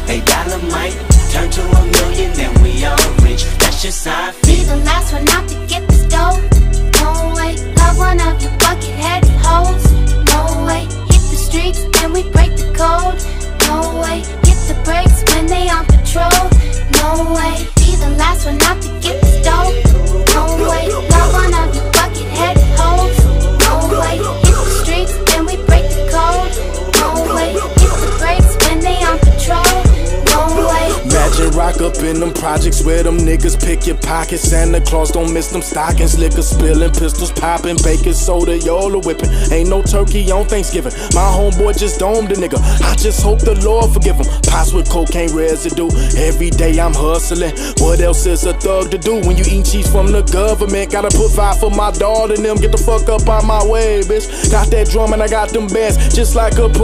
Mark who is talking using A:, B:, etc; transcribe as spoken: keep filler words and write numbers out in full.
A: A dollar might turn to a million, then we all rich. That's just how I feel.
B: Be the last one out to get this dough. No way, love one of you bucket-headed hoes. No way, hit the streets and we break the code. No way, hit the brakes when they on patrol. No way, be the last one out to get this dough. No way, love one of you bucket-headed hoes. No way, hit the streets and we break the code. No way, hit the brakes when they on patrol. No way.
C: Imagine rock up in them projects where them niggas pick your pockets. Santa Claus don't miss them stockings. Liquor spilling, pistols popping, baking soda, Yola whipping. Ain't no turkey on Thanksgiving. My homeboy just domed a nigga. I just hope the Lord forgive him. Pots with cocaine residue. Every day I'm hustling. What else is a thug to do when you eat cheese from the government? Gotta put five for my daughter and them. Get the fuck up out my way, bitch. Got that drum and I got them bands just like a